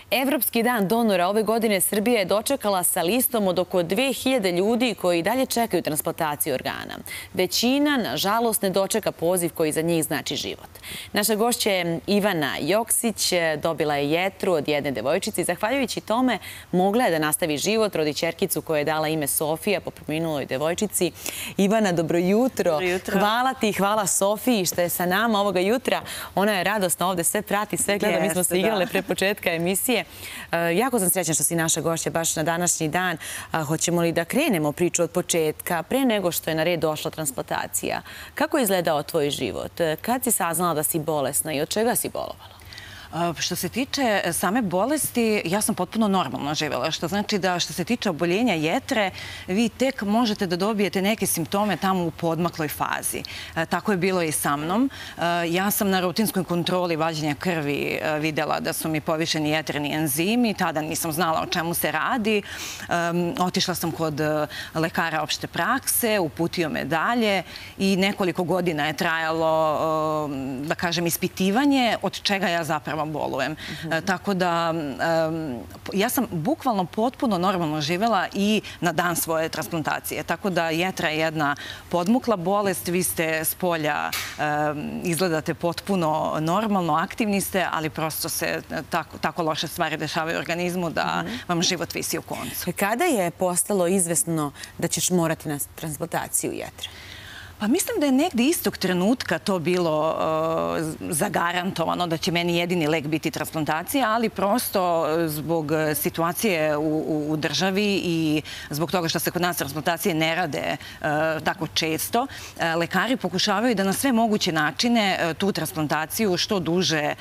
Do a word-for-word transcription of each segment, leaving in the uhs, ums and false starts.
Evropski dan donora ove godine Srbija je dočekala sa listom od oko dve hiljade ljudi koji dalje čekaju transplantaciju organa. Većina, nažalost, ne dočeka poziv koji za njih znači život. Naša gošća je Ivana Joksić, dobila je jetru od jedne devojčice i zahvaljujući tome mogla je da nastavi život, rodi ćerkicu koja je dala ime Sofija po preminuloj devojčici. Ivana, dobro jutro. Dobro jutro. Hvala ti i hvala Sofiji što je sa nama ovoga jutra. Ona je radosna ovde, sve prati, sve gleda. Mi smo se igrale pre početka emisije. Jako sam srećna što si naša gošća baš na današnji dan. Hoćemo li da krenemo priču od početka, pre nego što je na red došla transplantacija? Kako je izgledao tvoj život? Kad si saznala da si bolesna i od čega si bolovala? Što se tiče same bolesti, ja sam potpuno normalno živjela, što znači da što se tiče oboljenja jetre, vi tek možete da dobijete neke simptome tamo u podmakloj fazi. Tako je bilo i sa mnom. Ja sam na rutinskoj kontroli vađenja krvi videla da su mi povišeni jetreni enzimi, tada nisam znala o čemu se radi. Otišla sam kod lekara opšte prakse, uputio me dalje i nekoliko godina je trajalo, da kažem, ispitivanje od čega ja zapravo bolujem. Tako da ja sam bukvalno potpuno normalno živjela i na dan svoje transplantacije. Tako da jetra je jedna podmukla bolest, vi ste s polja, izgledate potpuno normalno, aktivni ste, ali prosto se tako loše stvari dešavaju u organizmu da vam život visi u koncu. Kada je postalo izvesno da ćeš morati na transplantaciju jetre? Pa mislim da je negdje istog trenutka to bilo zagarantovano da će meni jedini lek biti transplantacija, ali prosto zbog situacije u državi i zbog toga što se kod nas transplantacije ne rade tako često, lekari pokušavaju da na sve moguće načine tu transplantaciju što duže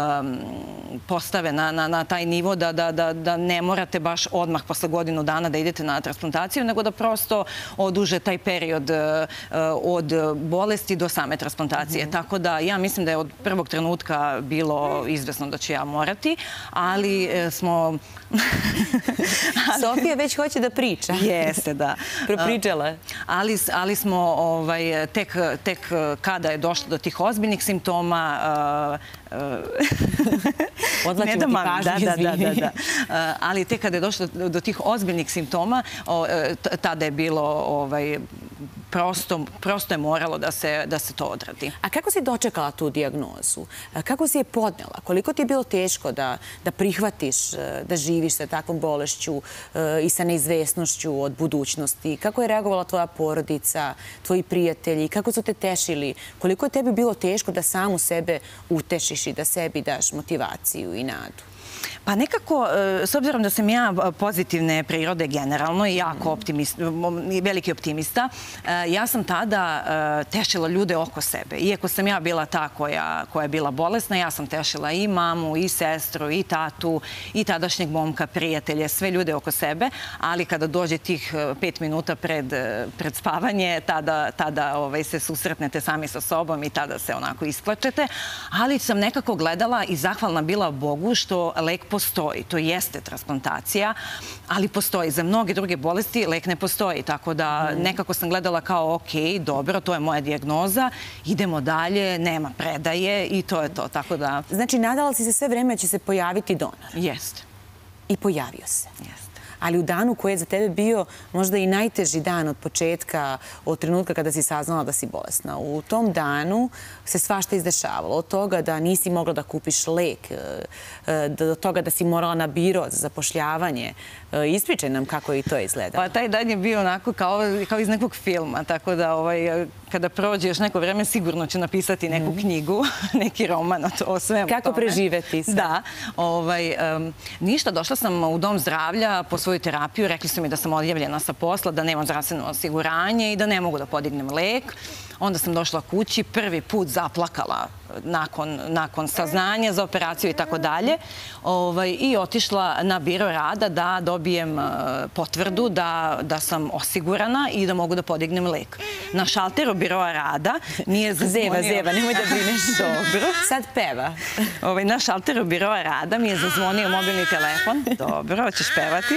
postave na taj nivo da ne morate baš odmah posle godinu dana da idete na transplantaciju, nego da prosto oduže taj period od bolesti do same transplantacije. Tako da ja mislim da je od prvog trenutka bilo izvesno da ću ja morati, ali smo... Sofija već hoće da priča. Jeste, da. Propričala je. Ali smo tek kada je došlo do tih ozbiljnih simptoma... Odlačimo ti pažnju, izvini. Ali tek kada je došlo do tih ozbiljnih simptoma, tada je bilo prosto je moralo da se to odradi. A kako si dočekala tu dijagnozu? Kako si je podnela? Koliko ti je bilo teško da prihvatiš da živiš sa takvom bolešću i sa neizvesnošću od budućnosti? Kako je reagovala tvoja porodica, tvoji prijatelji? Kako su te tešili? Koliko je tebi bilo teško da samu sebe utešiš i da sebi daš motivaciju i nadu? Pa nekako, s obzirom da sam ja pozitivne prirode generalno i jako veliki optimista, ja sam tada tešila ljude oko sebe. Iako sam ja bila ta koja je bila bolesna, ja sam tešila i mamu, i sestru, i tatu, i tadašnjeg momka, prijatelje, sve ljude oko sebe, ali kada dođe tih pet minuta pred spavanje, tada se susretnete sami sa sobom i tada se onako isplačete. Ali sam nekako gledala i zahvalna bila Bogu što lek postoji. To jeste transplantacija, ali postoji. Za mnoge druge bolesti lek ne postoji. Tako da nekako sam gledala kao ok, dobro, to je moja dijagnoza, idemo dalje, nema predaje i to je to. Tako da... Znači, nadala si se sve vreme da će se pojaviti donor? Jeste. I pojavio se? Jeste. Ali u danu koji je za tebe bio možda i najteži dan od početka, od trenutka kada si saznala da si bolesna. U tom danu se svašta izdešavalo. Od toga da nisi mogla da kupiš lek, do toga da si morala na biro za zapošljavanje. Ispričaj nam kako je i to izgledalo. Pa taj dan je bio onako kao iz nekog filma, tako da kada prođe još neko vreme sigurno će napisati neku knjigu, neki roman o svemu tome. Kako preživeti se? Da. Ništa, došla sam u dom zdravlja po svoju terapiju, rekli su mi da sam odjavljena sa posla, da nemam zdravstveno osiguranje i da ne mogu da podignem lek. Onda sam došla kući, prvi put zaplakala nakon saznanja za operaciju i tako dalje i otišla na biro rada da dobijem potvrdu da sam osigurana i da mogu da podignem lek. Na šalteru biroa rada mi je zazvonio... Zeva, zeva, nemoj da brineš. Dobro. Sad peva. Na šalteru biroa rada mi je zazvonio mobilni telefon. Dobro, hoćeš pevati?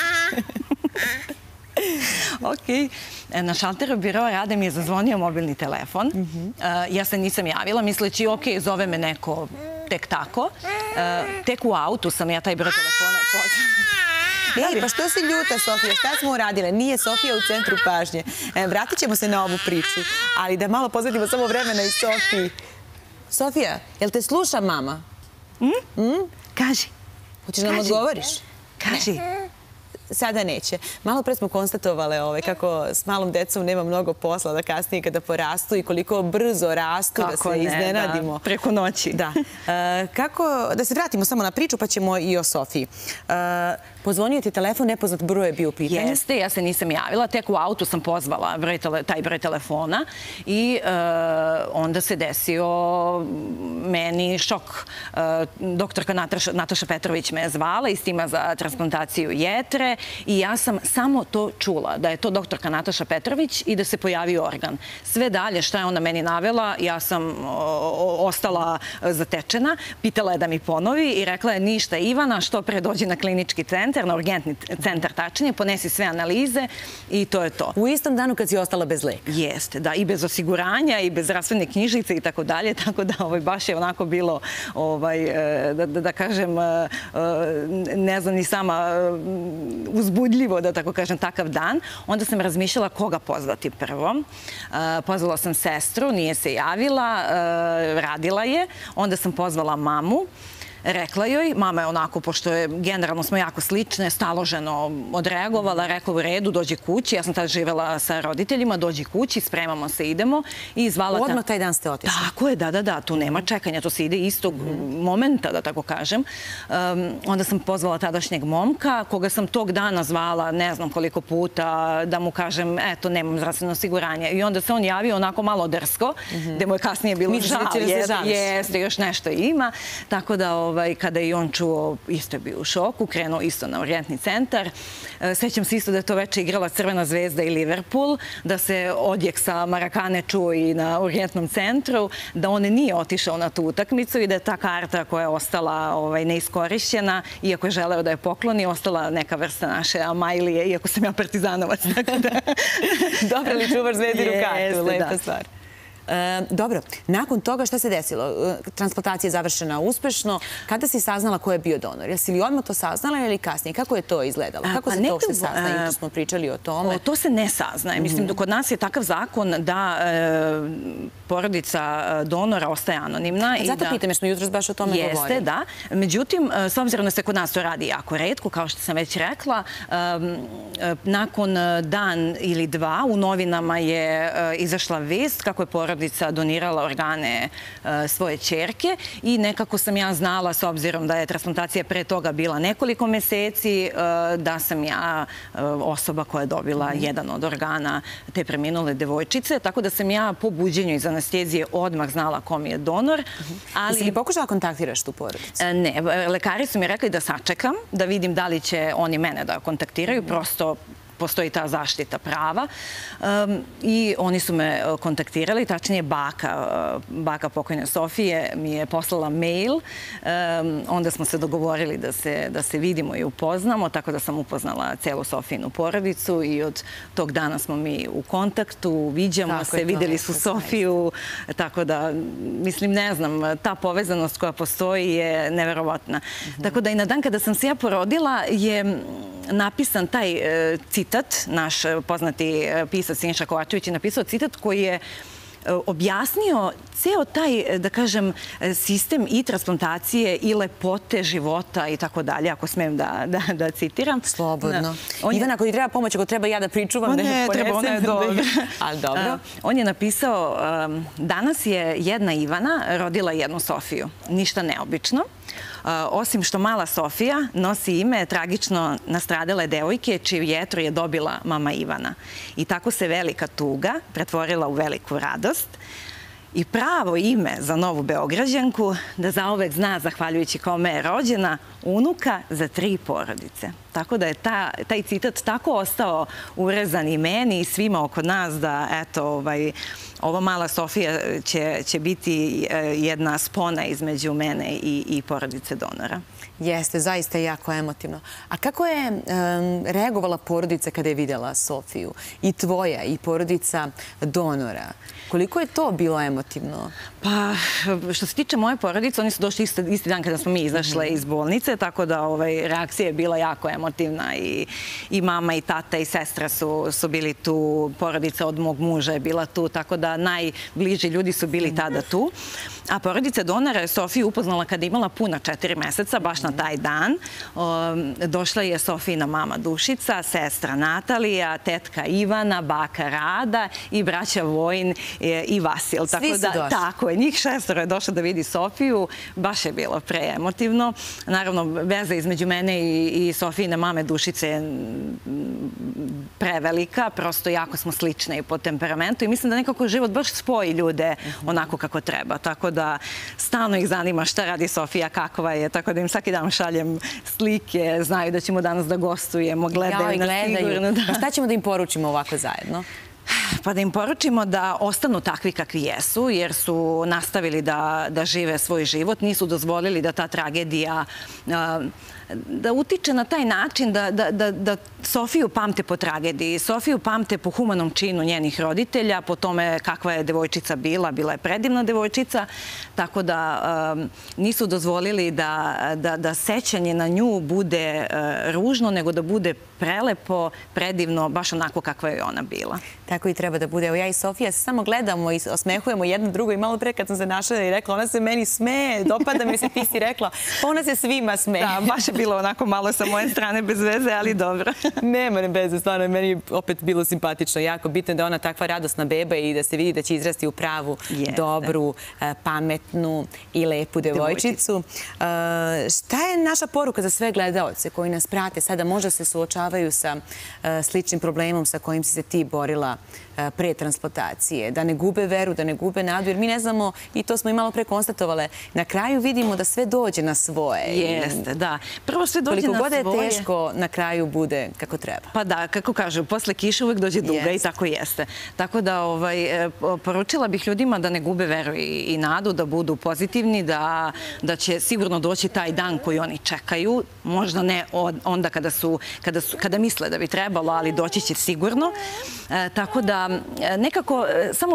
Ok. Na šalteru biroa rada mi je zazvonio mobilni telefon. Ja se nisam javila, misleći, ok, zove me neko tek tako. Tek u autu sam ja taj broj telefona pozvala. Ej, pa što si ljuta, Sofija? Šta smo uradile? Nije Sofija u centru pažnje. Vratit ćemo se na ovu priču, ali da malo pozvetimo samo vremena i Sofiji. Sofija, jel te sluša mama? Kaži. Hoćeš nam odgovoriš? Kaži. Sada neće. Malo pre smo konstatovale kako s malom decom nema mnogo posla, da kasnije kada porastu i koliko brzo rastu, da se iznenadimo. Preko noći. Da. Kako, da se vratimo samo na priču, pa ćemo i o Sofiji. Pozvonio ti telefon, nepoznat broj je bio u pitanju? Jeste, ja se nisam javila. Tek u autu sam pozvala taj broj telefona i onda se desio meni šok. Doktorka Nataša Petrović me je zvala iz tima za transplantaciju jetre i ja sam samo to čula, da je to doktorka Nataša Petrović i da se pojavio organ. Sve dalje šta je ona meni navela, ja sam ostala zatečena. Pitala je da mi ponovi i rekla je ništa Ivana, što pre dođi na klinički centar, na urgentni centar tačnije, ponesi sve analize i to je to. U istom danu kad si ostala bez leka? Jeste, da, i bez osiguranja, i bez zdravstvene knjižice i tako dalje, tako da baš je onako bilo, da kažem, ne znam ni sama, uzbudljivo, da tako kažem, takav dan. Onda sam razmišljala koga pozvati prvo. Pozvala sam sestru, nije se javila, radila je. Onda sam pozvala mamu. Rekla joj, mama je onako, pošto je generalno smo jako slične, staloženo odreagovala, rekla u redu, dođi kući. Ja sam tada živela sa roditeljima, dođi kući, spremamo se, idemo. Odmah taj dan ste otišli? Tako je, da, da, da, tu nema čekanja, to se ide istog momenta, da tako kažem. Onda sam pozvala tadašnjeg momka, koga sam tog dana zvala, ne znam koliko puta, da mu kažem, eto, nemam zdravstveno osiguranje. I onda se on javio onako malo drsko, gde mu je kasnije bilo žao. Jeste, još nešto ima. Tako da kada je i on čuo, isto je bio u šoku, krenuo isto na urgentni centar. Sećam se isto da je to veče igrala Crvena zvezda i Liverpool, da se odjek sa Marakane čuo i na urgentnom centru, da on nije otišao na tu utakmicu i da je ta karta koja je ostala neiskorišćena, iako je želeo da je pokloni, ostala neka vrsta naše Amajlije, iako sam ja partizanovac. Dobro li čuvaš Zvezdinu kartu, lepa stvar. Dobro, nakon toga šta se desilo? Transplantacija je završena uspešno. Kada si saznala ko je bio donor? Jesi li odmah to saznala ili kasnije? Kako je to izgledalo? Kako se to uopšte saznaje? Jutro smo pričali o tome. To se ne saznaje. Mislim, kod nas je takav zakon da porodica donora ostaje anonimna. Zato pitam, jer smo jutro baš o tome govorili. Jeste, da. Međutim, s obzirom da se kod nas to radi jako retko, kao što sam već rekla, nakon dan ili dva u novinama je izašla vest kako je porodica donirala organe svoje ćerke i nekako sam ja znala, s obzirom da je transplantacija pre toga bila nekoliko meseci, da sam ja osoba koja je dobila jedan od organa te preminule devojčice, tako da sam ja po buđenju iz anestezije odmah znala ko mi je donor. Jesi li pokušala kontaktiraš tu porodicu? Ne, lekari su mi rekli da sačekam, da vidim da li će oni mene da kontaktiraju, prosto postoji ta zaštita prava i oni su me kontaktirali, tačnije baka, baka pokojne Sofije mi je poslala mail, onda smo se dogovorili da se vidimo i upoznamo, tako da sam upoznala celu Sofijinu porodicu i od tog dana smo mi u kontaktu, viđamo se, videli su Sofiju, tako da, mislim, ne znam, ta povezanost koja postoji je neverovatna. Tako da i na dan kada sam se ja porodila je napisan taj citat, naš poznati pisac Siniša Kovačević je napisao citat koji je objasnio ceo taj, da kažem, sistem i transplantacije i lepote života i tako dalje, ako smijem da citiram. Slobodno. Ivana, ako ti treba pomoć, ako treba ja da pričuvam, da ne treba, ona je dobra. Ali dobro. On je napisao, danas je jedna Ivana rodila jednu Sofiju. Ništa neobično. Osim što mala Sofija nosi ime tragično nastradale devojke čiju jetru je dobila mama Ivana. I tako se velika tuga pretvorila u veliku radost. I pravo ime za novu Beograđanku, da zauvek zna, zahvaljujući kome je rođena, unuka za tri porodice. Tako da je taj citat tako ostao urezan i meni i svima oko nas da, eto, ova mala Sofija će biti jedna spona između mene i porodice donora. Jeste, zaista jako emotivno. A kako je reagovala porodica kada je vidjela Sofiju? I tvoja, i porodica donora. Koliko je to bilo emotivno? Pa, što se tiče moje porodice, oni su došli isti dan kada smo mi izašle iz bolnice, tako da reakcija je bila jako emotivna i mama i tata i sestra su bili tu, porodica od mog muža je bila tu, tako da najbliži ljudi su bili tada tu. A porodica donora je Sofiju upoznala kada je imala puna četiri meseca, baš na taj dan. Došla je Sofijina mama Dušica, sestra Natalija, tetka Ivana, baka Rada i braća Vojin i Vasil. Svi su došli. Tako je, njih šestoro je došlo da vidi Sofiju. Baš je bilo preemotivno. Naravno, veza između mene i Sofijine mame Dušice je prevelika. Prosto jako smo slične i po temperamentu i mislim da nekako život baš spoji ljude onako kako treba. Tako da stalno ih zanima šta radi Sofija, kakva je. Tako da im svaki dan šaljem slike, znaju da ćemo danas da gostujemo, gledaju nas sigurno. A šta ćemo da im poručimo ovako zajedno? Pa da im poručimo da ostanu takvi kakvi jesu, jer su nastavili da žive svoj život, nisu dozvolili da ta tragedija da utiče na taj način da Sofiju pamte po tragediji, Sofiju pamte po humanom činu njenih roditelja, po tome kakva je devojčica bila, bila je predivna devojčica, tako da nisu dozvolili da sećanje na nju bude ružno, nego da bude prelepo, predivno, baš onako kakva je ona bila. Tako i treba da bude. Evo ja i Sofija se samo gledamo i osmehujemo jedno drugo i malo pre kad sam se našla i rekla, ona se meni smeje, dopada mi se, ti si rekla, pa ona se svima smeje. Da, baš je bilo onako malo sa moje strane bez veze, ali dobro. Nema ne veze, stvarno je meni opet bilo simpatično. Jako bitno da je ona takva radosna beba i da se vidi da će izrasti u pravu, dobru, pametnu i lepu devojčicu. Šta je naša poruka za sve gledaoce koji nas prate sada, možda se suočavaju sa sličnim problemom sa kojim si se ti borila pre transplantacije, da ne gube veru, da ne gube nadu, jer mi ne znamo, i to smo i malo pre konstatovale, na kraju vidimo da sve dođe na svoje. Jeste, da. Prvo sve dođe na svoje. Koliko god je teško, na kraju bude kako treba. Pa da, kako kažu, posle kiše uvek dođe duga i tako jeste. Tako da poručila bih ljudima da ne gube veru i nadu, da budu pozitivni, da će sigurno doći taj dan koji oni čekaju, možda ne onda kada misle da bi trebalo, ali doći će sigurno. Tako da nekako samo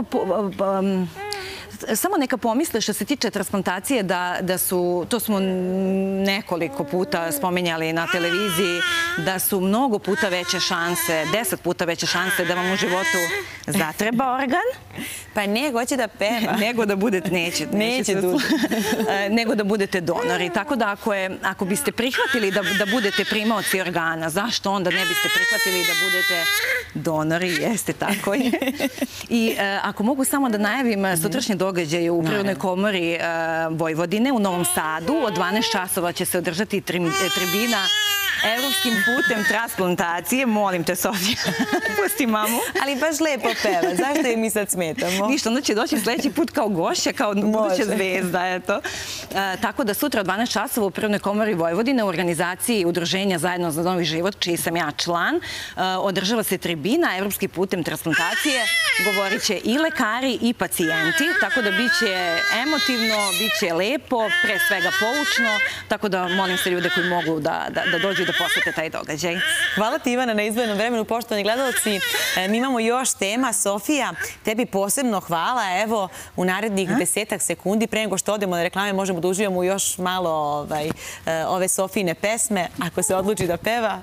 samo neka pomisle što se tiče transplantacije da su, to smo nekoliko puta spominjali na televiziji, da su mnogo puta veće šanse, deset puta veće šanse da vam u životu zatreba organ. Pa ne, hoće da peva. Nego da budete, neće. Neće duže. Nego da budete donori. Tako da ako biste prihvatili da budete primaoci organa, zašto onda ne biste prihvatili da budete donori? Jeste, tako je. I ako mogu samo da najavim sutrašnje događaje u Prirodnoj komori Vojvodine u Novom Sadu, od dvanaest časova će se održati tribina Evropskim putem transplantacije. Molim te, Sofija, pusti mamu. Ali baš lepo peva. Zašto je mi sad smetamo? Ništa, onda će doći sljedeći put kao gošća, kao buduća zvezda, eto. Tako da sutra od dvanaest časova u Prirodnoj komori Vojvodine u organizaciji Udruženja Zajedno za novi život, čiji sam ja član, održava se tribina Evropski putem transplantacije. Govorit će i lekari i pacijenti, tako da bit će emotivno, bit će lepo, pre svega poučno, tako da molim se ljude koji mogu da dođu da posete taj događaj. Hvala ti, Ivana, na izdvojenom vremenu, poštovani gledalci. Mi imamo još tema. Sofija, tebi posebno hvala. Evo, u narednih desetak sekundi, pre nego što odemo na reklame, možemo da uživamo još malo ove Sofijine pesme, ako se odluči da peva.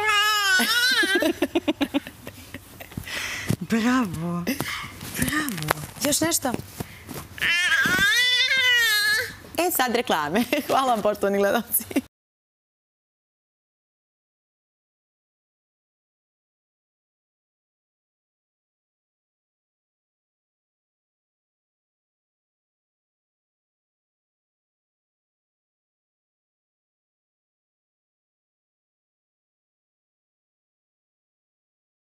Bravo, bravo. Još nešto? E, sad reklame. Hvala vam, poštovani gledalci.